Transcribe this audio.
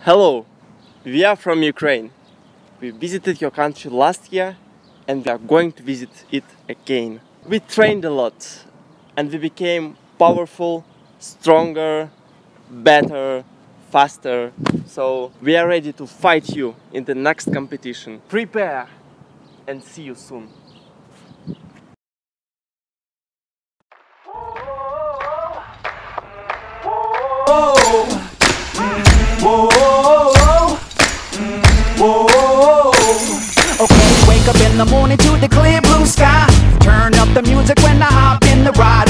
Hello, we are from Ukraine. We visited your country last year and we are going to visit it again. We trained a lot and we became powerful, stronger, better, faster. So we are ready to fight you in the next competition. Prepare and see you soon. Okay, wake up in the morning to the clear blue sky. Turn up the music when I hop in the ride.